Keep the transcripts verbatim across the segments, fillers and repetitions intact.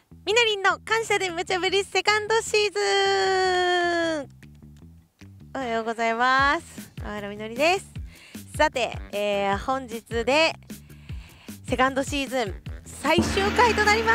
みのりんの感謝で無茶ぶりセカンドシーズン。おはようございます。河原みのりです。さて、えー、本日でセカンドシーズン最終回となります。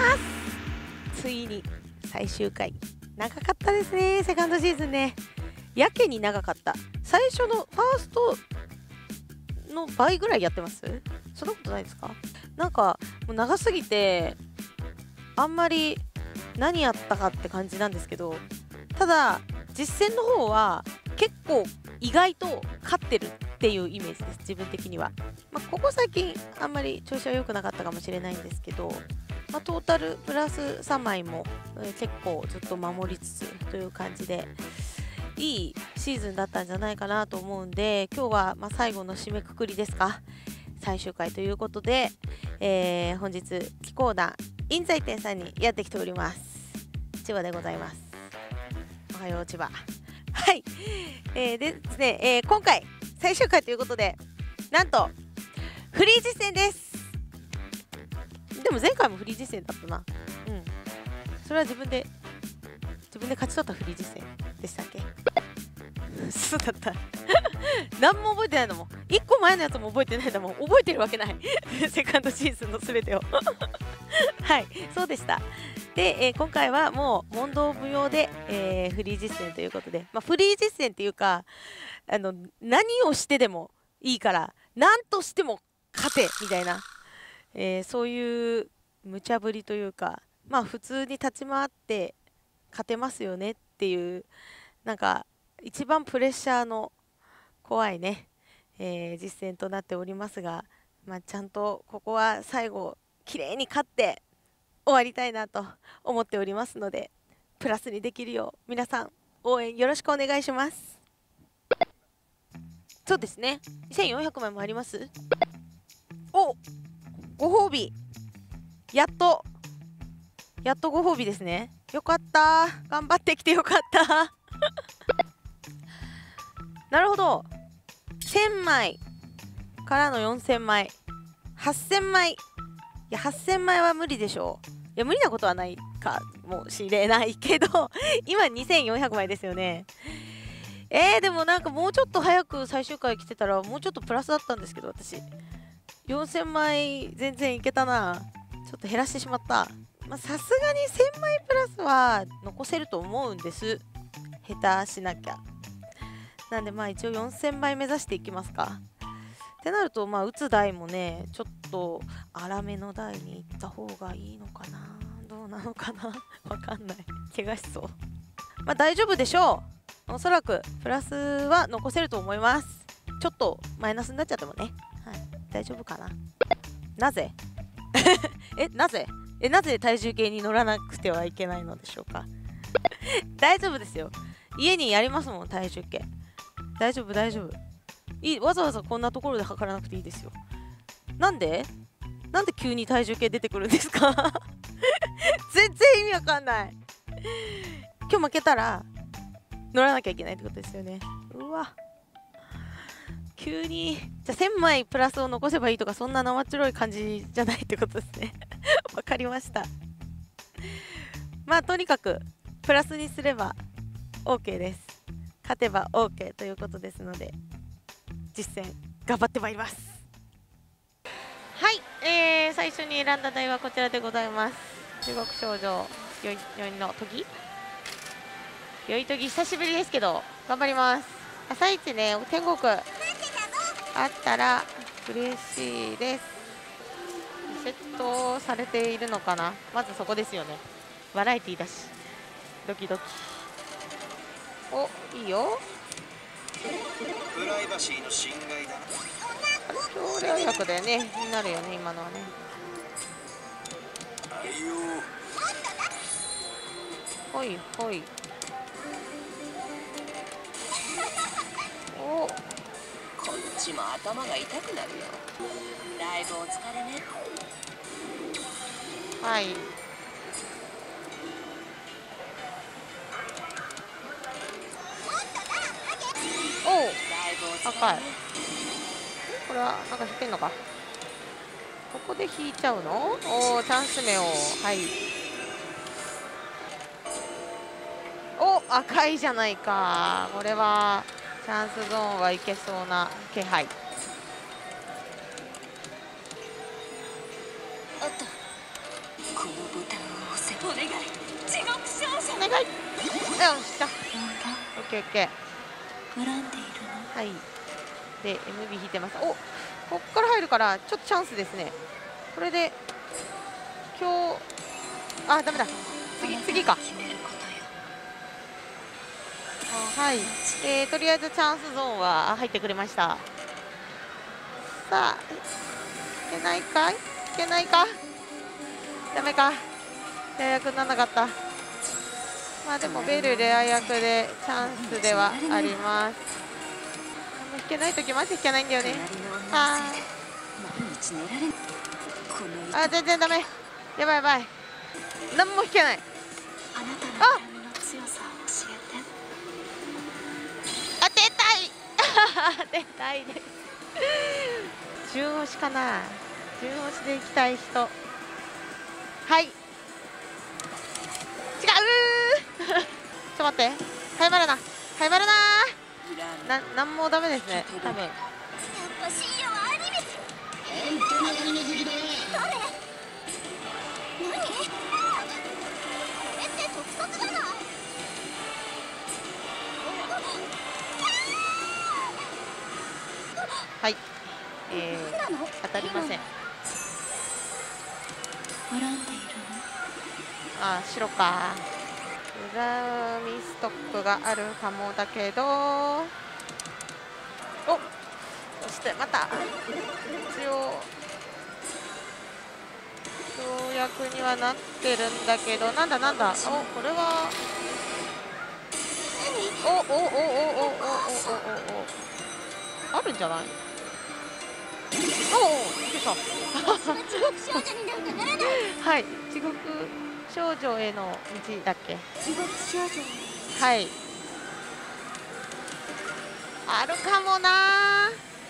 ついに最終回。長かったですね、セカンドシーズンね。やけに長かった。最初のファーストの倍ぐらいやってます？そんなことないですか？なんかもう長すぎてあんまり何やったかって感じなんですけど、ただ実戦の方は結構意外と勝ってるっていうイメージです、自分的には。まあ、ここ最近あんまり調子は良くなかったかもしれないんですけど、まあ、トータルプラスさんまいも、えー、結構ずっと守りつつという感じでいいシーズンだったんじゃないかなと思うんで、今日はまあ最後の締めくくりですか、最終回ということで、えー、本日キコーナ印材店さんにやってきております。千葉でございます。おはよう千葉。はい、えー、でですね、えー、今回最終回ということで、なんとフリー実践です。でも前回もフリー実践だったな。うん、それは自分で自分で勝ち取ったフリー実践でしたっけ？そうだった何も覚えてないのもいっこまえのやつも覚えてないんだもん。覚えてるわけないセカンドシーズンのすべてをはい、そうでした。で、えー、今回はもう問答無用で、えー、フリー実践ということで、まあ、フリー実践っていうか、あの何をしてでもいいから何としても勝てみたいな、えー、そういう無茶ぶりというか、まあ普通に立ち回って勝てますよねっていう、なんか一番プレッシャーの怖いね、えー、実践となっておりますが、まあ、ちゃんとここは最後きれいに勝って終わりたいなと思っておりますので、プラスにできるよう皆さん応援よろしくお願いします。そうですね、にせんよんひゃくまいもあります。お、ご褒美、やっとやっとご褒美ですね。よかった、頑張ってきてよかったなるほど、せんまいからのよんせんまい、はっせんまい。いやはっせんまいは無理でしょう。いや無理なことはないかもしれないけど今にせんよんひゃくまいですよね。えー、でもなんかもうちょっと早く最終回来てたらもうちょっとプラスだったんですけど、私よんせんまい全然いけたな。ちょっと減らしてしまった。まあさすがにせんまいプラスは残せると思うんです、下手しなきゃ。なんでまあ一応よんせんまい目指していきますか。ってなると、まあ打つ台もねちょっと粗めの台に行った方がいいのかな、どうなのかなわかんない、怪我しそう。まあ大丈夫でしょう。おそらくプラスは残せると思います。ちょっとマイナスになっちゃってもね、はい、大丈夫かな。なぜえなぜえなぜ体重計に乗らなくてはいけないのでしょうか大丈夫ですよ、家にやりますもん体重計。大丈夫大丈夫いい、わざわざこんなところで測らなくていいですよ。なんでなんで急に体重計出てくるんですか全然意味わかんない。今日負けたら乗らなきゃいけないってことですよね。うわ、急にじゃあせんまいプラスを残せばいいとか、そんな生っちょろい感じじゃないってことですねわかりました。まあとにかくプラスにすれば OK です。勝てば OK ということですので、実践頑張ってまいります。はい、えー、最初に選んだ題はこちらでございます。中国少女よいよいの研ぎよい研ぎ、久しぶりですけど頑張ります。朝一ね天国あったら嬉しいです。リセットされているのかな、まずそこですよね。バラエティだしドキドキ。お、いいよ、 プライバシーの侵害だな。 強烈薬だよね、になるよね今のはね。 あいよほいほい。お、 こっちも頭が痛くなるよ。だいぶお疲れね。 はい、おお、 だいぶお疲れ高い。 ね。 これはなんか引けんのか。ここで引いちゃうの。おお、チャンス目を、はい、 赤いじゃないか。これはチャンスゾーンはいけそうな気配。 あったこのボタンを押せ。お願い地獄少女お願い。よしだ。オッケーオッケー。 恨んでいるの。 はいで エムビー 引いてます。おこっから入るからちょっとチャンスですね。これで今日あダメだ次次か。はい、えー、とりあえずチャンスゾーンは入ってくれました。さあいけないかいいけないかダメかレア役にならなかった。まあでもベルレア役でチャンスではあります。引けないときマジ引けないんだよね。あーあ全然ダメ。やばいやばい何も引けない。 あなたあのの強さを教えて。 当てたい当てたいです順押しかな。順押しでいきたい人。はい違うちょっと待って早まるな早まるなななんもダメですね多分。 やっぱ深夜はアニメ。 本当にアニメ好きだな。 誰？何？これって特撮じゃない？ はいえー、当たりません。 恨んでいるの？ あ白か。裏ミストックがあるかもだけどおそしてまた一応跳躍にはなってるんだけどなんだなんだおこれはおおおおおおおおおおあるんじゃない。おおびっくりした地獄少女になんかならない。 はい地獄少女への道だっけ。 地獄少女。 はいあるかもな。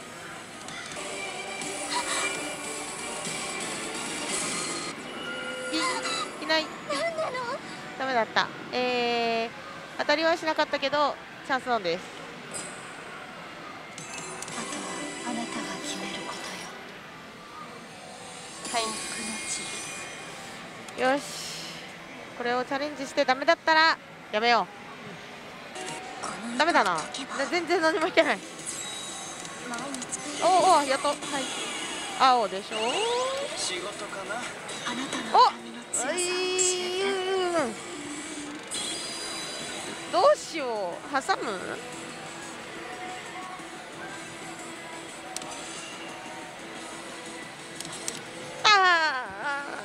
いいないなんなの？ ダメだった。えー、当たりはしなかったけどチャンスオンです。 あとはあなたが決めることよ。 はいよしこれをチャレンジしてダメだったらやめよう。ダメだな全然何もいけない。おおやっとはい青でしょ。 仕事かな。 あなたのお髪の強さを教えて。 どうしよう挟む。あ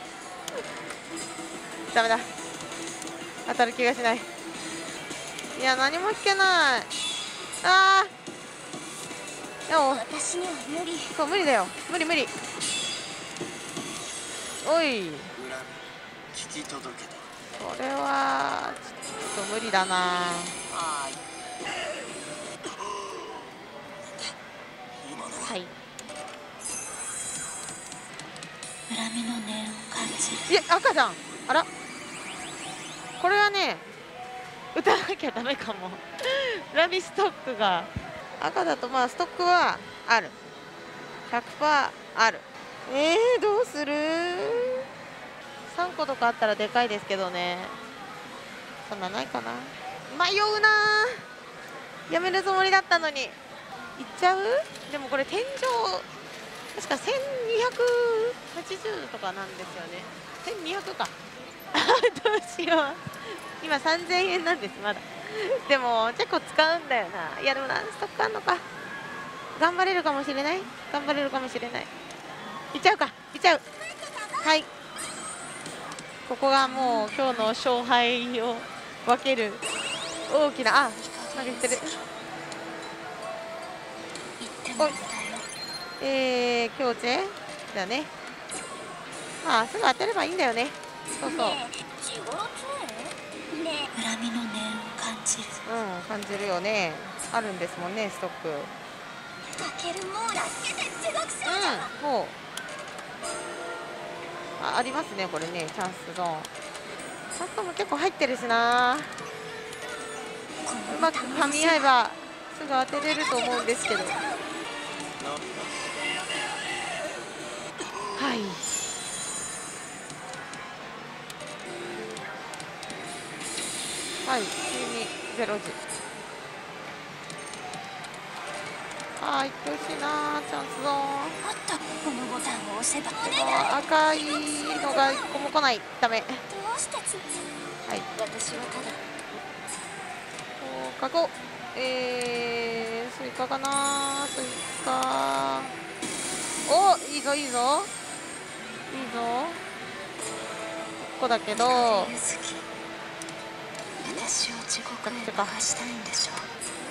ーダメだ当たる気がしない。いや何も引けない。あーでも私には無理。 そう無理だよ無理無理。おい恨み聞き届けた。 これはちょっと無理だな。 あ今のははい恨みの念を感じる。 いや赤じゃん。あらこれはね打たなきゃダメかもラミストックが赤だとまあストックはある ひゃくパーセント ある。えー、どうする。さんことかあったらでかいですけどね。そんなないかな。迷うなやめるつもりだったのにいっちゃう。でもこれ天井確かせんにひゃくはちじゅうとかなんですよね。せんにひゃくかどうしよう今さんぜんえんなんですまだでも結構使うんだよな。いやでもなストックあんのか。頑張れるかもしれない頑張れるかもしれない。いっちゃうかいっちゃう。はいここがもう今日の勝敗を分ける大きなあ投げてる。おいえー、強制だね。まあすぐ当てればいいんだよね。そうそう仕事ね。恨みの念を感じる。 うん感じるよね。あるんですもんねストック。 タケルもう助けて地獄少女。 うんもう あ, ありますねこれねチャンスゾーン。チャンスゾーンも結構入ってるしな。 うまく噛み合えばすぐ当てれると思うんですけど。はい。はい、じゅうにゼロじ。ああ、いってほしいな、チャンスゾーン。 あった。このボタンを押せば。 でも赤いのがいっこも来ない。ダメ。 どうしてつ。 はい。 私はただ。 放課後。えー、スイカかな、スイカ。お、いいぞいいぞ。いいぞ。いっこだけど。 私を地獄へ流したいんでしょう。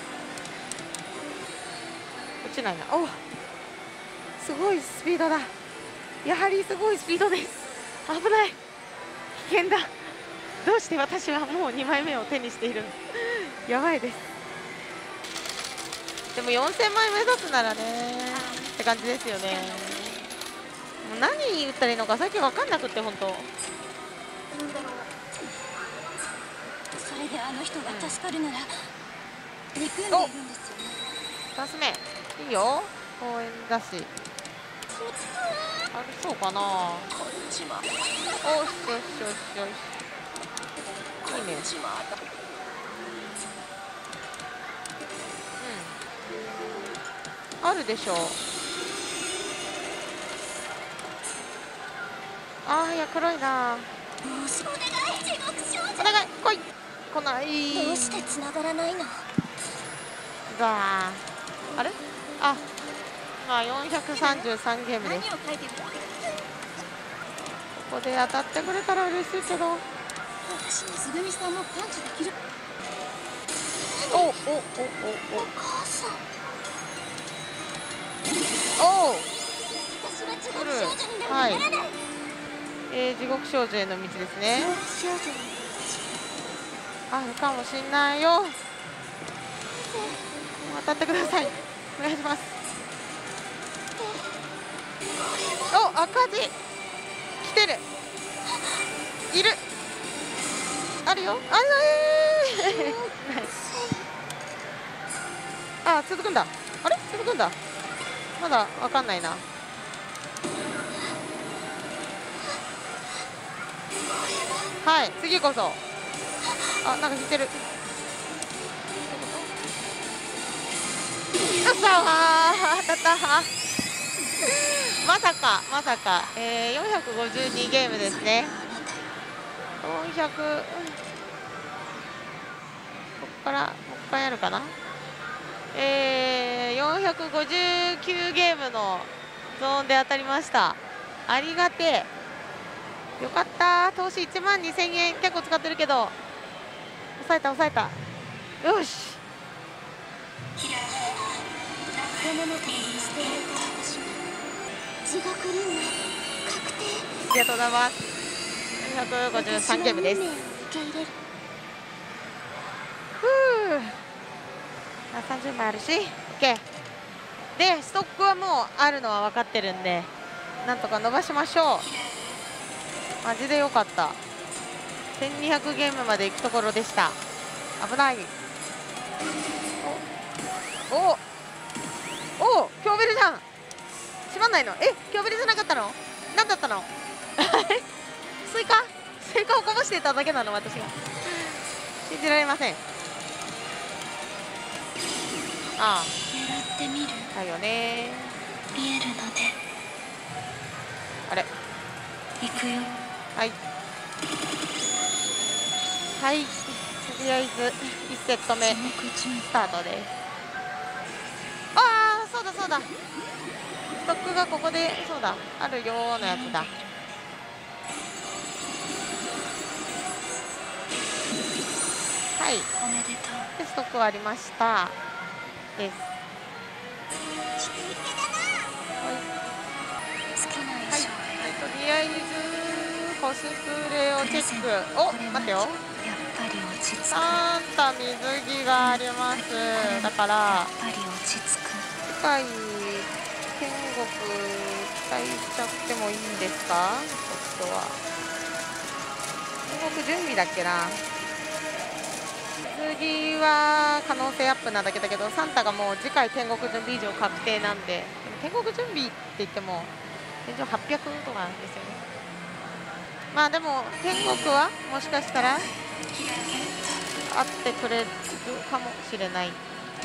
落ちないな。お、すごいスピードだ。やはりすごいスピードです。危ない。危険だ。どうして私はもうにまいめを手にしているの。やばいです。でもよんせんまい目指すならねって感じですよね。もう何言ったらいいのか最近分かんなくって本当。 それであの人が助かるなら、うん、憎んでいるんですよね。 ふたつめいいよ、公園だし。ありそうかな。おしよしよしよしよし。いいね。うん、あるでしょう。あー、いや黒いな。お願い来い。来ない。 どうして繋がらないの。 だあれ、あ、今よんひゃくさんじゅうさんゲームです。ここで当たってくれたら嬉しいけど。 私にすぐみさんもパンチできる。 おおおおお。お母さん。 おお。 私は地獄少女になる。 はい。えー、地獄少女への道ですね。あるかもしんないよ。当たってください。お願いします。お、赤字。来てる。いる。あるよ。あるねー。あ、続くんだ。あれ、続くんだ。まだわかんないな。はい、次こそ。あ、なんか引いてる。よっしゃー、当たった。まさかまさか、えー、よんひゃくごじゅうにゲームですね。よんひゃく、ここからもう一回やるかな。えー、よんひゃくごじゅうきゅうゲームのゾーンで当たりました。ありがてえ。よかった。投資いちまんにせんえん結構使ってるけど抑えた抑えた。よし。 ありがとうございます。よんひゃくごじゅうさんゲームです。ふう、さんじゅうまいあるし OK で、ストックはもうあるのは分かってるんでなんとか伸ばしましょう。マジでよかった。せんにひゃくゲームまで行くところでした。危ない。おおお、強ベルじゃん。閉まんないの。え、強ベルじゃなかったの。何だったのスイカスイカをこぼしていただけなの私が。信じられません。ああ、 狙ってみる。 だよね。 見えるので。 あれ、 行くよ。 はいはい、とりあえずいちセット目スタートです。ああ、そうだそうだ、ストックがここでそうだあるよーのやつだ。はい、 おめでとう。 でストックはありましたです。 好きな衣装。 はい、とりあえずコスプレをチェック。お、待ってよ。 やっぱり落ち着く。 サンタ水着があります。だからやっぱり落ち着く。 世界天国期待しちゃってもいいんですか。本当は天国準備だっけな。水次は可能性アップなだけだけど、サンタがもう次回天国準備以上確定なんで、でも天国準備って言っても現状はっぴゃくとかなんですよね。まあでも天国はもしかしたらあってくれるかもしれない。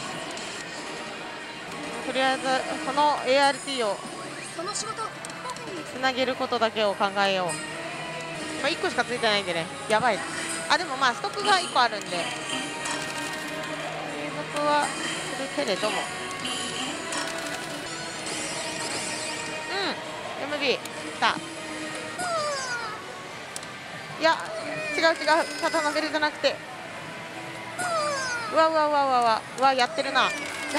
とりあえずこの エーアールティー をその仕事つなげることだけを考えよう。まあ、いっこしかついてないんでね、やばい。あ、でもまあストックがいっこあるんで継続はするけれども、うん エムビー きた。いや違う違う、ただのベルじゃなくて、うわうわうわうわうわうわ、やってるな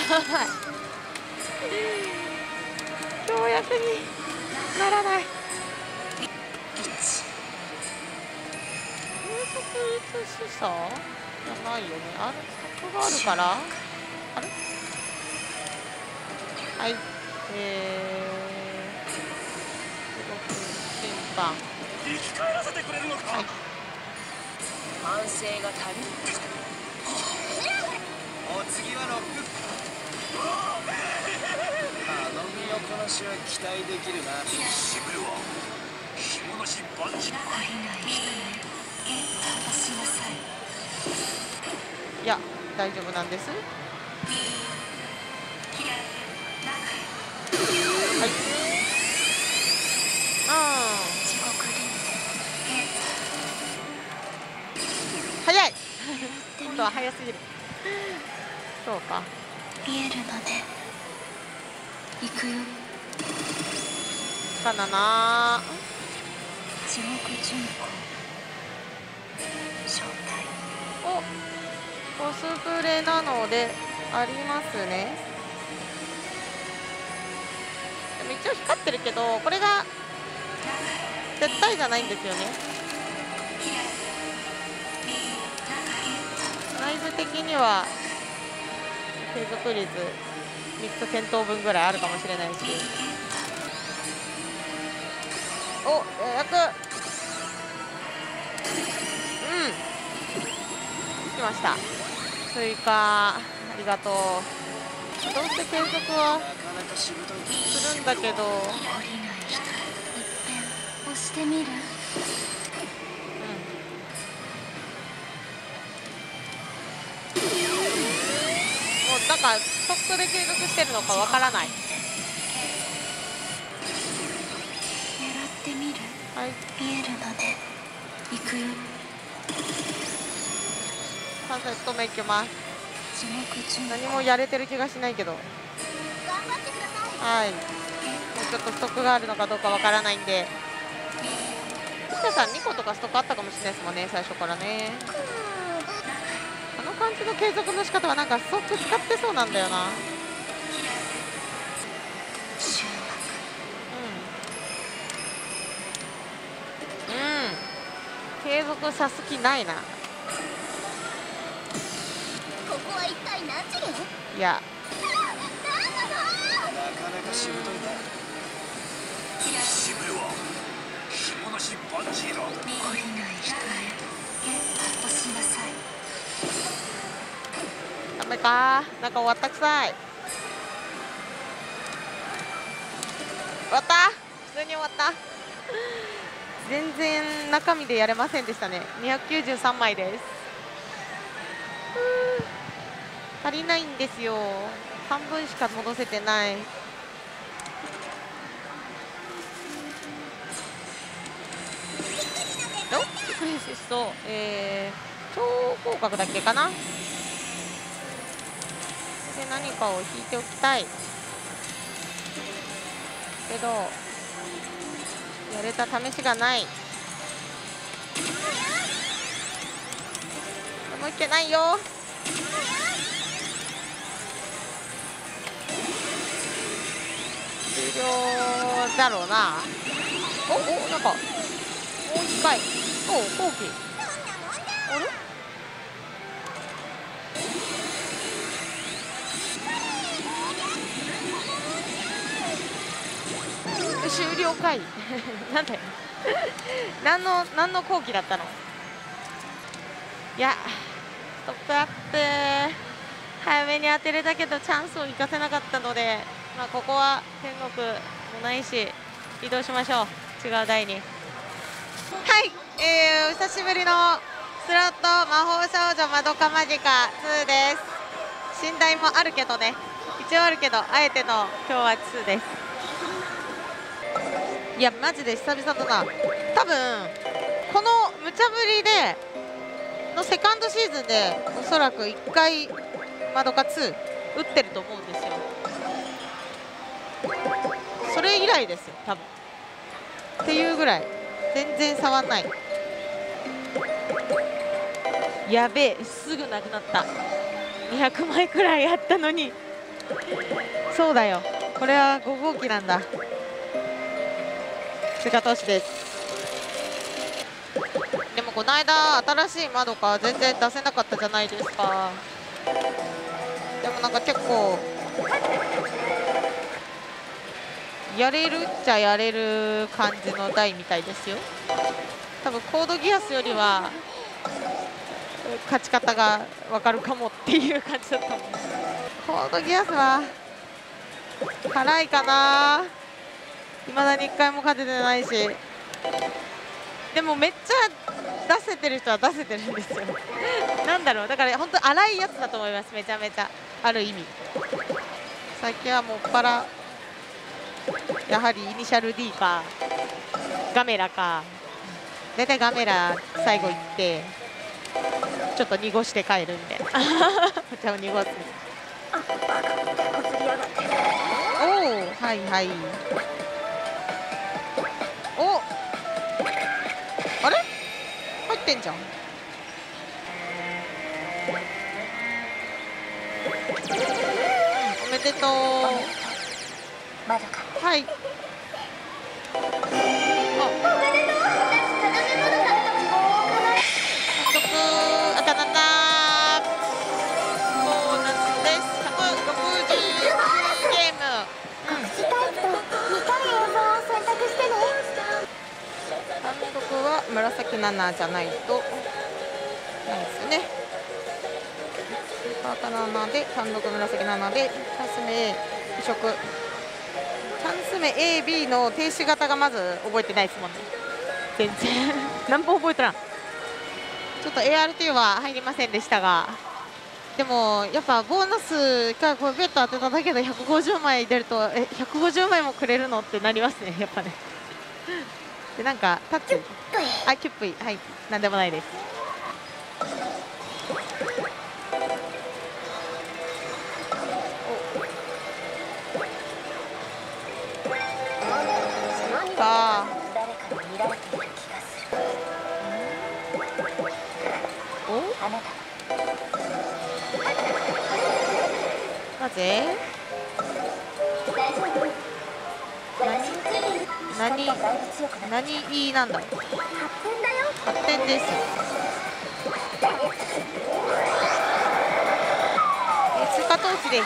跳躍にならない。継続いつしさじゃないよね。あれストックがあるから、あれはい、えーすごく審判生き返らせてくれるのか。 はい、 反省が足りん。 お次はロック。あの身のこなしは期待できるな。しぶるわ。紐なしバンジー。 いや大丈夫なんです。はい、あー早い今度は早すぎる。そうか、 見えるので行くよ。 かなな。 地獄巡行正体おコスプレなのでありますね。でも一応光ってるけど、これが絶対じゃないんですよね。内部的には継続率みっつ点灯分ぐらいあるかもしれないし。お予約、うん来ました。追加ありがとう。どうせ継続はなかなかしぶとい。 するんだけど、 降りない人いっぺん押してみる。 もうなんかストックで継続してるのかわからない。 狙ってみる。 はい、 見えるので行くよ。 さんセット目いきます。 地獄巡行何もやれてる気がしないけど、 頑張ってください。 はい、もうちょっとストックがあるのかどうかわからないんで、もしかしたらにことかストックあったかもしれないですもんね、最初からね。あの感じの継続の仕方はなんかストック使ってそうなんだよな。 終うんうん継続さす気ないな。 ここは一体何次元？ いやなかなかしぶといな。しぶるわ。紐なしバンジーだ。 降りない人へ押しなさい。 ダメか、なんか終わったくさい。終わった、普通に終わった。全然中身でやれませんでしたね。にひゃくきゅうじゅうさんまいです。うー足りないんですよ。半分しか戻せてない。おびっくりしそう。えー、超広角だっけかな。で何かを引いておきたいけど、やれた試しがない。もういけないよ。終了だろうな。おお、なんかもう一回。おお、後期。あれ終了かいなんで何の何の後期だったの。いやトップアップ早めに当てれたけどチャンスを生かせなかったので、まあ、ここは天国もないし移動しましょう、違う台に。はい、えー、お久しぶりのスロット魔法少女まどかマジカツーです。寝台もあるけどね、一応あるけどあえての今日はツーです。いやマジで久々だな。多分この無茶ぶりでのセカンドシーズンでおそらくいっかいまどかツー打ってると思うんですよ。それ以来ですよ多分っていうぐらい全然触んない。やべえ、すぐなくなった。にひゃくまいくらいあったのに。そうだよ、これはご号機なんだ。追加投資です。でもこの間新しいまどか全然出せなかったじゃないですか。でもなんか結構やれるっちゃやれる感じの台みたいですよ。多分コードギアスよりは勝ち方が分かるかもっていう感じだったもん。コードギアスは辛いかな。いまだにいっかいも勝ててないし、でもめっちゃ出せてる人は出せてるんですよなんだろう、だから本当荒いやつだと思います。めちゃめちゃある意味最近はもっぱらやはりイニシャル D かガメラか、大体ガメラ最後行ってちょっと濁して帰るんでお茶を濁す。おお、はいはい。お、あれ入ってんじゃん。おめでとう。はい。あ、早速当たった。ボーナスです。ひゃくろくじゅうゲーム。 隠しタイプと見たい映像を選択してね。 単独は紫ななじゃないとないですよね。パーカななで単独紫ななでチャンス目移植。チャンス目 エービー の停止型がまず覚えてないですもんね。全然何本覚えとらん。ちょっと エーアールティー は入りませんでしたが、でもやっぱボーナスがこうベッド当てただけでひゃくごじゅうまい出ると、えひゃくごじゅうまいもくれるのってなりますねやっぱね。でなんかタッチ、あ、キュップイ、はい、なんでもないです。さあお、なぜ何何いいなんだろう。はってんです。え追加投資です。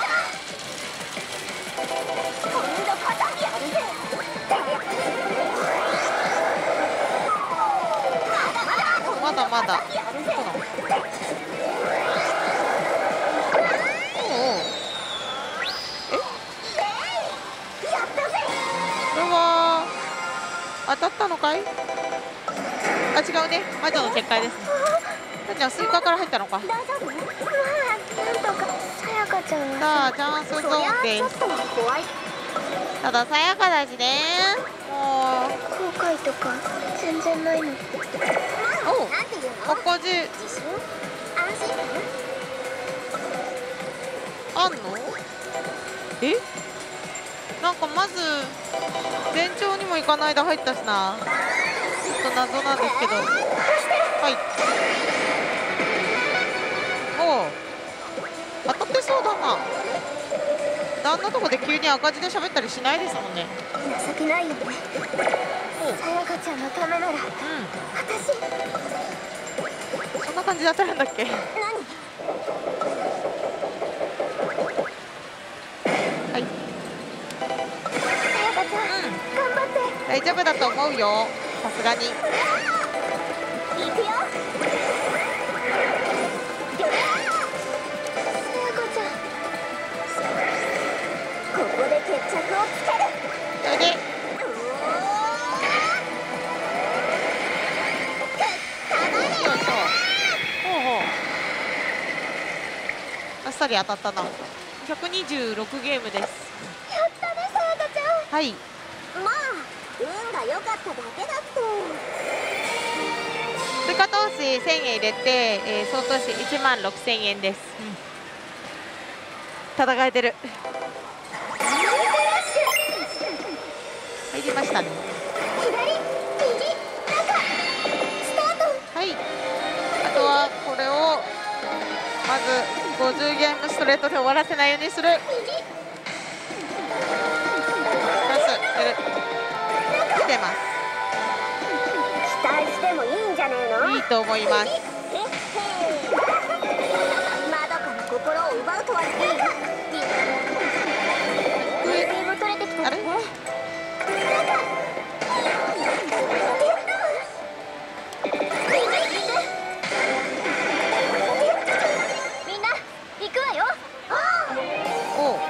まだまだ。おお。え？これは当たったのかい？あ、違うね。魔女の結界ですね。なちゃんスイカから入ったのか。 大丈夫？まあ、なんとかさやかちゃん。 さあチャンスゾーンです。たださやかだしね。もう後悔とか全然ないの。 おう、ここじゅうあんの？え？なんかまず全長にもいかないで入ったしな。ちょっと謎なんですけど。はい。おう、当たってそうだな。あんなとこで急に赤字で喋ったりしないですもんね。 情けないよね。さやかちゃんのためなら、うん、私そんな感じで当たるんだっけ？何？はい。 さやかちゃん、うん、頑張って。 大丈夫だと思うよ。さすがに。 いくよ。 さり当たったな。ひゃくにじゅうろくゲームです。 やったねさやかちゃん。 はい。 まあ運が良かっただけだって。 追加投資せんえん入れて、えー、総投資いちまんろくせんえんです。うん、戦えてる。入りましたね。 左右中スタート。 はい。あとはこれをまずごじゅうゲームストレートで終わらせないようにする。 右プラスやる。来てます。 期待してもいいんじゃねえの。 いいと思います。 へっへまどかの心を奪うとはいい。いいゲーム取れてきたあれ？ みんな行くわよ。 おう。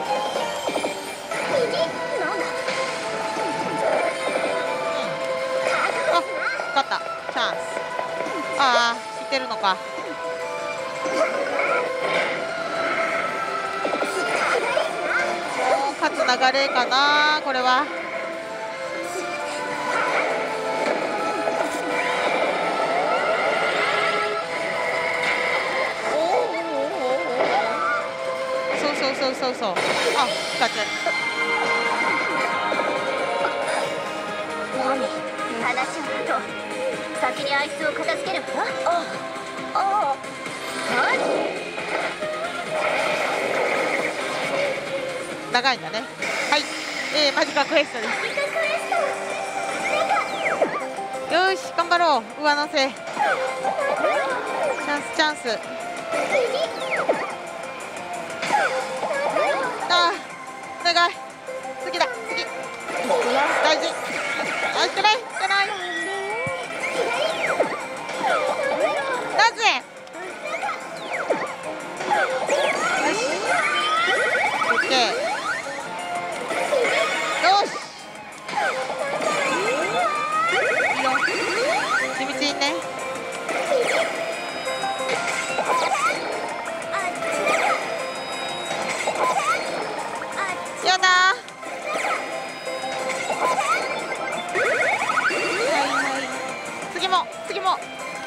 右なんだ。 あ、勝った。チャンス。ああ、引いてるのか。もう勝つ流れかな、これは。そうそうそうそうそう。あ、勝つ。 何話を聞くと先にあいつを片付けるわ。ああ何長いんだね。はい、えー、マジカクエストです。よーし、頑張ろう。上乗せ。チャンスチャンス。あー、お願い。次だ、次。大事。あ、いけない、いけない。なぜ。よし。オッケー。よし。いいよ。地道にね。やだー。はいはい。次も次も。あ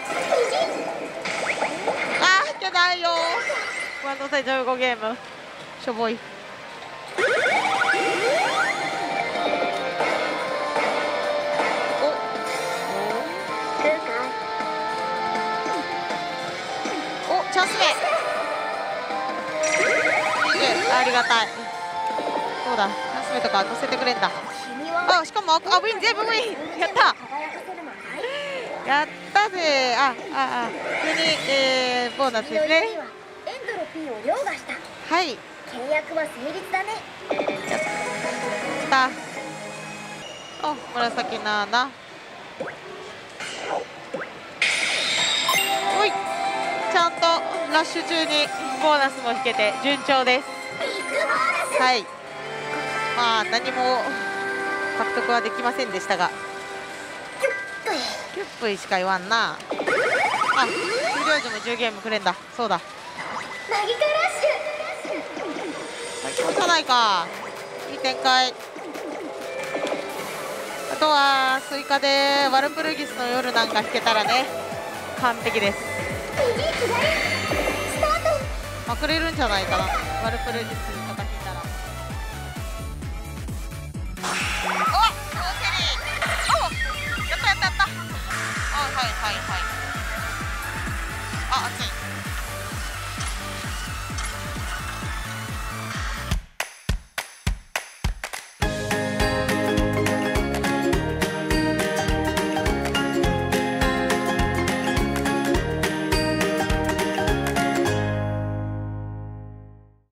ー、いけないよー。ワンドサイじゅうごゲーム。しょぼい。お、チャンス目。ありがたい。そうだ、チャンス目とか乗せてくれんだ。あ、しかもあ、ウィン、全部ウィン。やった。やったぜ。あ、あ、あ、普通に、えー、ボーナスですね。 エンドロピーを凌駕した。 はい。 契約は成立だね。 やった。お、紫なーな。おい。ちゃんとラッシュ中にボーナスも引けて順調です。はい。まあ何も獲得はできませんでしたが。キュップイしか言わんな。あ、終了時もじゅうゲームくれんだ。そうだ。 マギカラッシュ。 最高じゃないか。いい展開。あとはスイカでワルプルギスの夜なんか引けたらね、完璧です。 右左スタート。 まくれるんじゃないかな、ワルプルギスとか引いたら。おっ、オーセリー。お、やったやったやった。あ、はいはいはい。あ、熱い。